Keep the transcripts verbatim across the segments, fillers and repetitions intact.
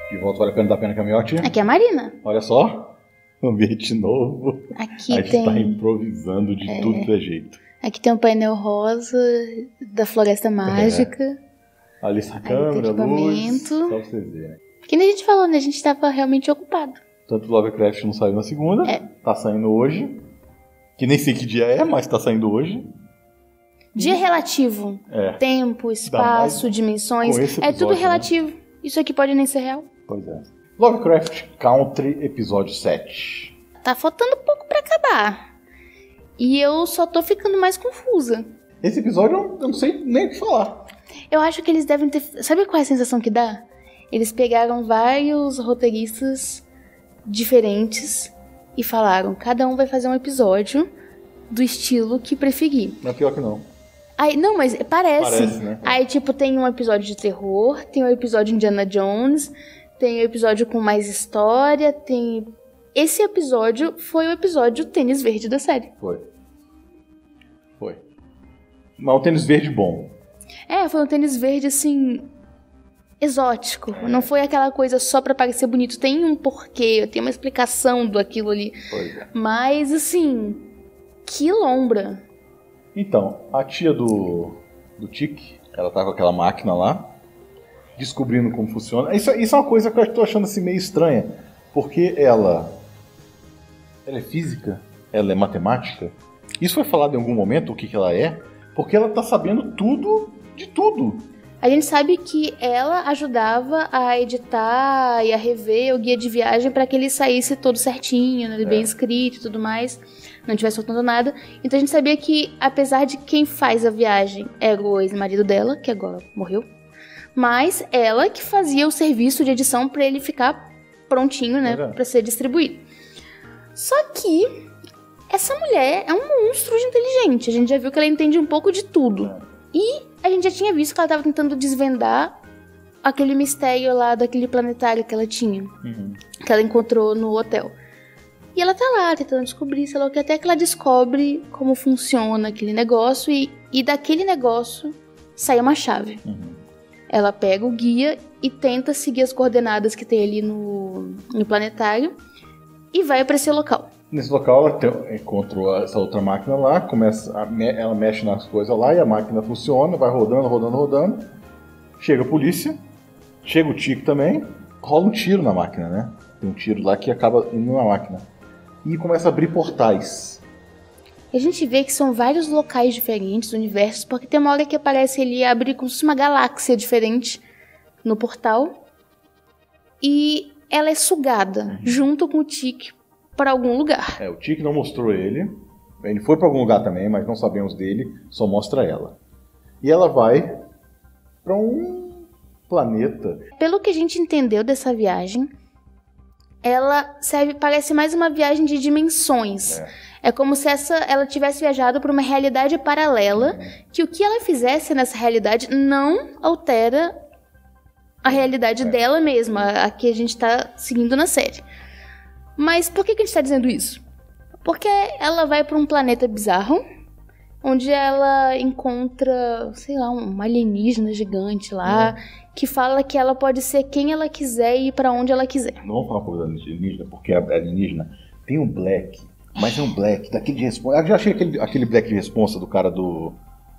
De volta para a Pena da Pena Caminhote. Aqui é a Marina. Olha só, ambiente novo. Aqui a gente tem... tá improvisando de é... tudo que é jeito. Aqui tem um painel rosa da Floresta Mágica. É. Ali está a câmera, a luz. Só pra vocês verem. Que nem a gente falou, né? A gente tava realmente ocupado. Tanto Lovecraft não saiu na segunda. É. Tá saindo hoje. Que nem sei que dia é, mas tá saindo hoje. Dia relativo. É. Tempo, espaço, dimensões. Episódio, é tudo relativo. Né? Isso aqui pode nem ser real. Pois é. Lovecraft Country, episódio sete. Tá faltando pouco pra acabar. E eu só tô ficando mais confusa. Esse episódio eu não sei nem o que falar. Eu acho que eles devem ter... Sabe qual é a sensação que dá? Eles pegaram vários roteiristas diferentes e falaram, cada um vai fazer um episódio do estilo que preferir. Não é pior que não. Aí, não, mas parece. Parece, né? Aí, tipo, tem um episódio de terror, tem um episódio Indiana Jones, tem um episódio com mais história, tem... Esse episódio foi o episódio Tênis Verde da série. Foi. Foi. Mas o tênis verde bom. É, foi um tênis verde, assim... exótico. É. Não foi aquela coisa só pra parecer bonito. Tem um porquê, tem uma explicação do aquilo ali. Pois é. Mas, assim... que lombra. Então, a tia do, do Tic, ela tá com aquela máquina lá, descobrindo como funciona. Isso, isso é uma coisa que eu tô achando assim meio estranha, porque ela, ela é física, ela é matemática. Isso foi falado em algum momento, o que, que ela é, porque ela tá sabendo tudo de tudo. A gente sabe que ela ajudava a editar e a rever o guia de viagem para que ele saísse todo certinho, né, bem é. escrito e tudo mais, não tivesse faltando nada. Então a gente sabia que, apesar de quem faz a viagem era o ex-marido dela, que agora morreu, mas ela que fazia o serviço de edição para ele ficar prontinho, né, é. para ser distribuído. Só que essa mulher é um monstro de inteligente. A gente já viu que ela entende um pouco de tudo. É. E a gente já tinha visto que ela estava tentando desvendar aquele mistério lá daquele planetário que ela tinha. Uhum. Que ela encontrou no hotel. E ela tá lá tentando descobrir, sei lá o que, até que ela descobre como funciona aquele negócio. E, e daquele negócio sai uma chave. Uhum. Ela pega o guia e tenta seguir as coordenadas que tem ali no, no planetário. E vai para esse local. Nesse local ela tem, encontrou essa outra máquina lá, começa a, ela mexe nas coisas lá e a máquina funciona, vai rodando, rodando, rodando. Chega a polícia, chega o Tic também, rola um tiro na máquina, né? Tem um tiro lá que acaba indo na máquina. E começa a abrir portais. E a gente vê que são vários locais diferentes, universos, porque tem uma hora que aparece ali e abre como se fosse uma galáxia diferente no portal. E ela é sugada uhum. junto com o Tic para algum lugar. É, o Tic não mostrou ele. Ele foi para algum lugar também, mas não sabemos dele, só mostra ela. E ela vai para um planeta. Pelo que a gente entendeu dessa viagem, ela serve, parece mais uma viagem de dimensões. É, é como se essa, ela tivesse viajado para uma realidade paralela, uhum. que o que ela fizesse nessa realidade não altera a realidade é. dela mesma, a que a gente está seguindo na série. Mas por que, que a gente está dizendo isso? Porque ela vai para um planeta bizarro, onde ela encontra, sei lá, um alienígena gigante lá, é. que fala que ela pode ser quem ela quiser e ir para onde ela quiser. Não vamos falar por alienígena, porque a alienígena tem um Black, mas é um Black daquele de responsa. Eu já achei aquele, aquele Black de responsa do cara do...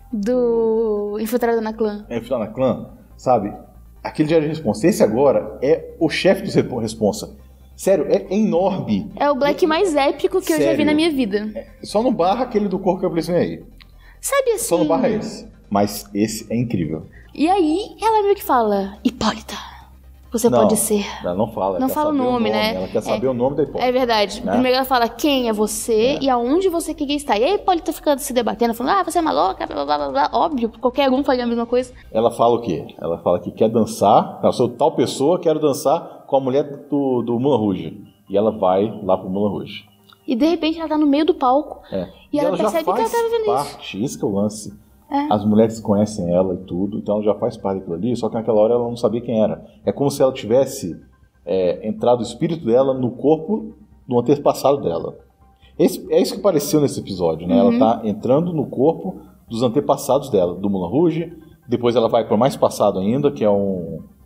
Do Infiltrado na Clã. É, Infiltrado na Clã, sabe? Aquele de responsa. Esse agora é o chefe do responsa. Sério, é enorme. É o Black mais épico que Sério? eu já vi na minha vida. É, só não barra aquele do corpo que eu falei aí. Sabe assim... Só não barra esse. Mas esse é incrível. E aí, ela meio que fala... Hipólita, você não, pode ser... Ela não fala. Não fala o nome, o nome, né? Ela quer saber é, o nome da Hipólita. É verdade. Né? Primeiro ela fala quem é você é. e aonde você queria estar. E aí a Hipólita fica se debatendo, falando... Ah, você é maluca, blá, blá, blá, blá. Óbvio, qualquer um faria a mesma coisa. Ela fala o quê? Ela fala que quer dançar... Eu sou tal pessoa, quero dançar com a mulher do, do Moulin Rouge. E ela vai lá pro Moulin Rouge. E de repente ela tá no meio do palco. É. E, e ela, ela percebe que ela tá vivendo parte, isso. Isso que é o lance. É. As mulheres conhecem ela e tudo, então ela já faz parte daquilo ali, só que naquela hora ela não sabia quem era. É como se ela tivesse é, entrado o espírito dela no corpo do antepassado dela. Esse, é isso que apareceu nesse episódio, né? Uhum. Ela tá entrando no corpo dos antepassados dela, do Moulin Rouge. Depois ela vai para mais passado ainda, que é um...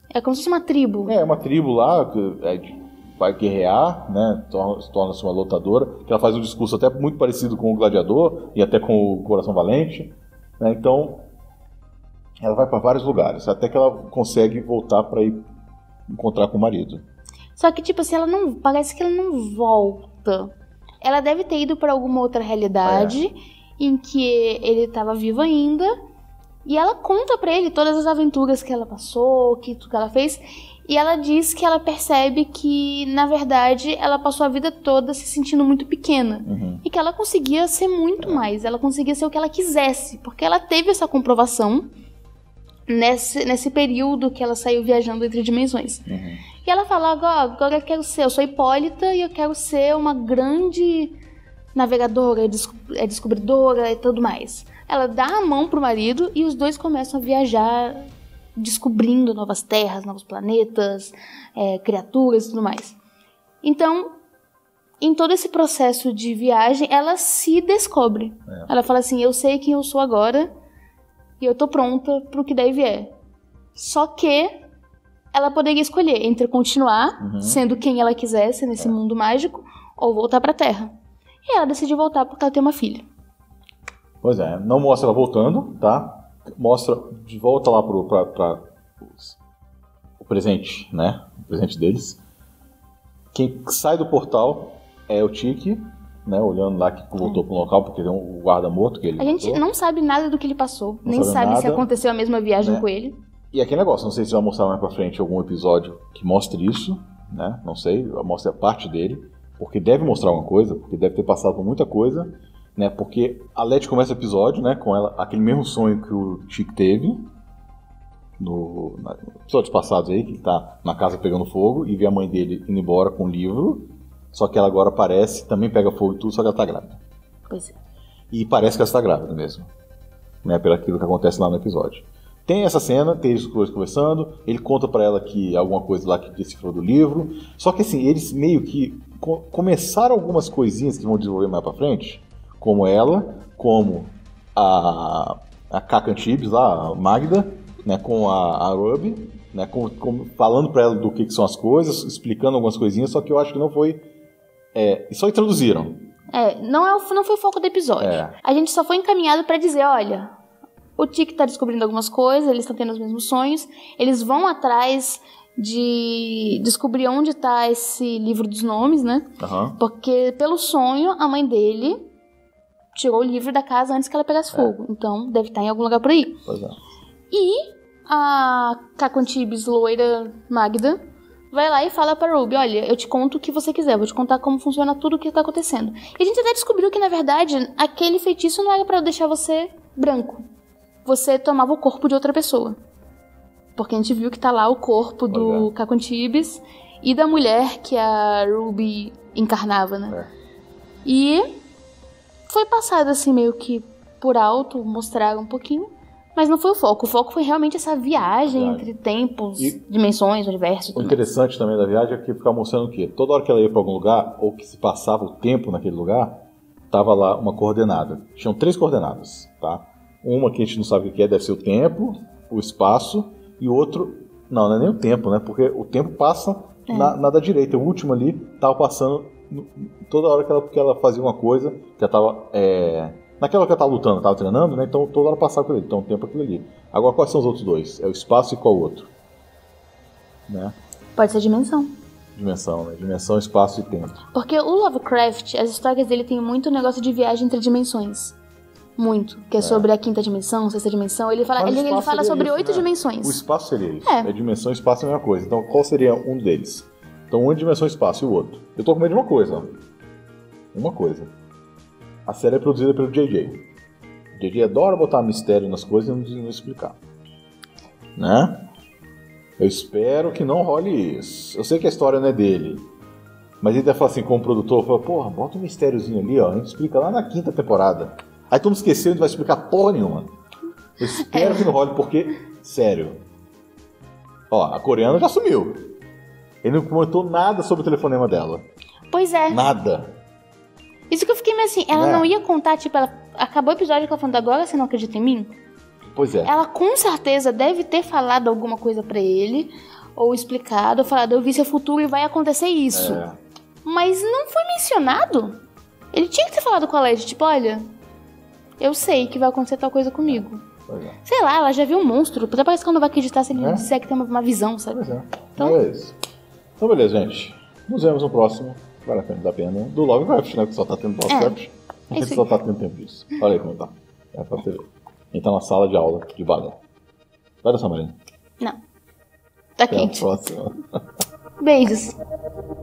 É como se fosse uma tribo. É, uma tribo lá, que é, vai guerrear, né? Torna-se torna uma lutadora, que ela faz um discurso até muito parecido com o Gladiador e até com o Coração Valente, né? Então, ela vai para vários lugares, até que ela consegue voltar para ir encontrar com o marido. Só que, tipo assim, ela não. Parece que ela não volta. Ela deve ter ido para alguma outra realidade é. em que ele estava vivo ainda. E ela conta pra ele todas as aventuras que ela passou, que tudo que ela fez. E ela diz que ela percebe que, na verdade, ela passou a vida toda se sentindo muito pequena. Uhum. E que ela conseguia ser muito mais. Ela conseguia ser o que ela quisesse. Porque ela teve essa comprovação nesse, nesse período que ela saiu viajando entre dimensões. Uhum. E ela fala, agora, agora eu quero ser, eu sou Hipólita e eu quero ser uma grande navegadora, descobridora e tudo mais. Ela dá a mão pro marido e os dois começam a viajar, descobrindo novas terras, novos planetas, é, criaturas e tudo mais. Então, em todo esse processo de viagem, ela se descobre. É. Ela fala assim, eu sei quem eu sou agora e eu tô pronta pro que daí vier. Só que ela poderia escolher entre continuar uhum. sendo quem ela quisesse nesse é. mundo mágico ou voltar pra Terra. E ela decidiu voltar porque ela tem uma filha. Pois é, não mostra ela voltando, tá? Mostra de volta lá pro pra, pra, o presente, né? O presente deles. Quem sai do portal é o Tiki, né? Olhando lá que voltou é. pro local, porque tem um guarda morto que ele A gente voltou. não sabe nada do que ele passou, não nem sabe, sabe nada, se aconteceu a mesma viagem né? com ele. E aquele negócio, não sei se vai mostrar mais pra frente algum episódio que mostre isso, né? Não sei, mostre a parte dele, porque deve mostrar alguma coisa, porque deve ter passado por muita coisa. Né, porque a Letty começa o episódio, né, com ela, aquele mesmo sonho que o Chick teve no, na, episódios passados aí, que ele tá na casa pegando fogo e vê a mãe dele indo embora com o livro, só que ela agora aparece, também pega fogo e tudo, só que ela tá grávida. Pois é. E parece que ela está grávida mesmo, né, pelo aquilo que acontece lá no episódio. Tem essa cena, tem eles dois conversando, ele conta pra ela que alguma coisa lá que decifrou do livro, só que assim, eles meio que co- começaram algumas coisinhas que vão desenvolver mais pra frente, como ela, como a, a Kaka Antibes lá, a Magda, né, com a, a Ruby, né, com, com, falando pra ela do que, que são as coisas, explicando algumas coisinhas, só que eu acho que não foi... É, só introduziram. É, não, é o, não foi o foco do episódio. É. A gente só foi encaminhado pra dizer, olha, o Tiki tá descobrindo algumas coisas, eles estão tendo os mesmos sonhos, eles vão atrás de descobrir onde tá esse livro dos nomes, né? Uhum. Porque pelo sonho, a mãe dele tirou o livro da casa antes que ela pegasse fogo. É. Então, deve estar em algum lugar por aí. Pois é. E a Cacontibes, loira Magda, vai lá e fala pra Ruby, olha, eu te conto o que você quiser, vou te contar como funciona tudo o que tá acontecendo. E a gente até descobriu que, na verdade, aquele feitiço não era pra deixar você branco. Você tomava o corpo de outra pessoa. Porque a gente viu que tá lá o corpo do é. Cacontibes e da mulher que a Ruby encarnava, né? É. E foi passado assim meio que por alto, mostraram um pouquinho, mas não foi o foco. O foco foi realmente essa viagem Verdade. entre tempos, e dimensões, universos. O interessante mais. também da viagem é que ficava mostrando o quê? Toda hora que ela ia para algum lugar, ou que se passava o tempo naquele lugar, tava lá uma coordenada. Tinham três coordenadas, tá? Uma que a gente não sabe o que é, deve ser o tempo, o espaço, e outro... Não, não é nem o tempo, né? Porque o tempo passa é. na, na da direita. O último ali tava passando toda hora que ela, que ela fazia uma coisa, que ela tava... É... Naquela hora que ela tava lutando, tava treinando, né? Então toda hora passava por ali. Então o tempo é aquilo ali. Agora, quais são os outros dois? É o espaço e qual o outro? Né? Pode ser dimensão. Dimensão, né? Dimensão, espaço e tempo. Porque o Lovecraft, as histórias dele tem muito negócio de viagem entre dimensões. Muito. Que é, é. sobre a quinta dimensão, sexta dimensão. Ele fala, ele, ele fala sobre oito né? dimensões. O espaço seria isso. É. é dimensão e espaço é a mesma coisa. Então qual seria um deles? Então um é dimensão e espaço e o outro. Eu tô com medo de uma coisa. Ó. Uma coisa. A série é produzida pelo J J. O J J adora botar mistério nas coisas e não, não explicar. Né? Eu espero que não role isso. Eu sei que a história não é dele. Mas ele até fala assim, como produtor, fala, porra, bota um mistériozinho ali, ó. A gente explica lá na quinta temporada. Aí todo mundo esqueceu, a gente vai explicar porra nenhuma. Eu espero é. que não role, porque, sério. Ó, a coreana já sumiu. Ele não comentou nada sobre o telefonema dela. Pois é. Nada. Isso que eu fiquei meio assim, ela é. não ia contar, tipo, ela acabou o episódio que ela falando, agora você não acredita em mim? Pois é. Ela com certeza deve ter falado alguma coisa pra ele, ou explicado, ou falado, eu vi seu futuro e vai acontecer isso. É. Mas não foi mencionado. Ele tinha que ter falado com a Leti, tipo, olha, eu sei que vai acontecer tal coisa comigo. Pois é. Sei lá, ela já viu um monstro. Até parece que ela não vai acreditar se ele É? disser que tem uma, uma visão, sabe? Pois é. Então- É isso. Então, beleza, gente. Nos vemos no próximo. Vale a pena da pena. Do Lovecraft, né? Que só tá tendo Lovecraft. A É gente isso só aí. tá tendo tempo disso. Olha aí como tá. É pra você ver. A gente tá na sala de aula de balé. Vai dançar, Marina. Não. Tá Até a quente. próxima. Beijos.